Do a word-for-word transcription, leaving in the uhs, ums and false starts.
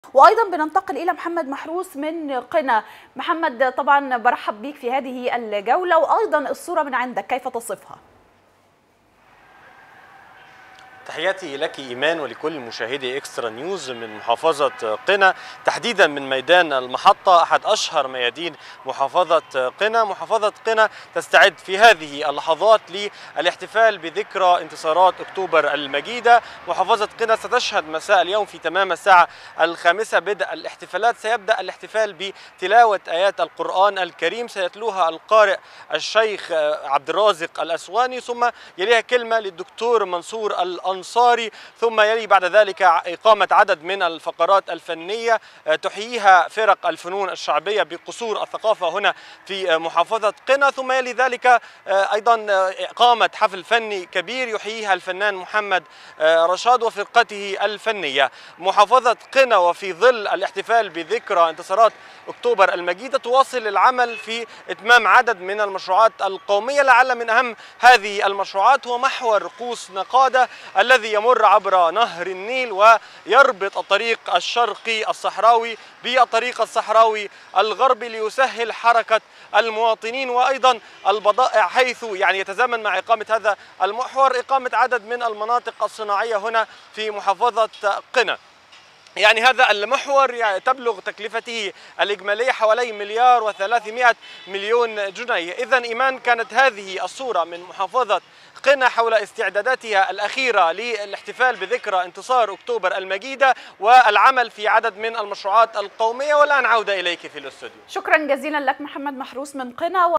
وايضا بننتقل الى محمد محروس من قنا. محمد، طبعا برحب بيك في هذه الجوله، وايضا الصوره من عندك كيف تصفها؟ تحياتي لك إيمان ولكل مشاهدي إكسترا نيوز من محافظة قنا، تحديدا من ميدان المحطة، أحد أشهر ميادين محافظة قنا. محافظة قنا تستعد في هذه اللحظات للاحتفال بذكرى انتصارات أكتوبر المجيدة. محافظة قنا ستشهد مساء اليوم في تمام الساعة الخامسة بدء الاحتفالات. سيبدأ الاحتفال بتلاوة آيات القرآن الكريم سيتلوها القارئ الشيخ عبد الرازق الأسواني، ثم يليها كلمة للدكتور منصور الأنصاري، ثم يلي بعد ذلك إقامة عدد من الفقرات الفنية تحييها فرق الفنون الشعبية بقصور الثقافة هنا في محافظة قنا، ثم يلي ذلك أيضا إقامة حفل فني كبير يحييها الفنان محمد رشاد وفرقته الفنية. محافظة قنا وفي ظل الاحتفال بذكرى انتصارات أكتوبر المجيدة تواصل العمل في إتمام عدد من المشروعات القومية. لعل من أهم هذه المشروعات هو محور قوس نقادة الذي يمر عبر نهر النيل ويربط الطريق الشرقي الصحراوي بالطريق الصحراوي الغربي ليسهل حركة المواطنين وأيضا البضائع، حيث يعني يتزامن مع إقامة هذا المحور إقامة عدد من المناطق الصناعية هنا في محافظة قنا. يعني هذا المحور يعني تبلغ تكلفته الإجمالية حوالي مليار وثلاثمائة مليون جنيه. إذن إيمان، كانت هذه الصورة من محافظة قنا حول استعداداتها الأخيرة للاحتفال بذكرى انتصار أكتوبر المجيدة والعمل في عدد من المشروعات القومية. والآن عودة إليك في الاستوديو. شكرا جزيلا لك محمد محروس من قنا.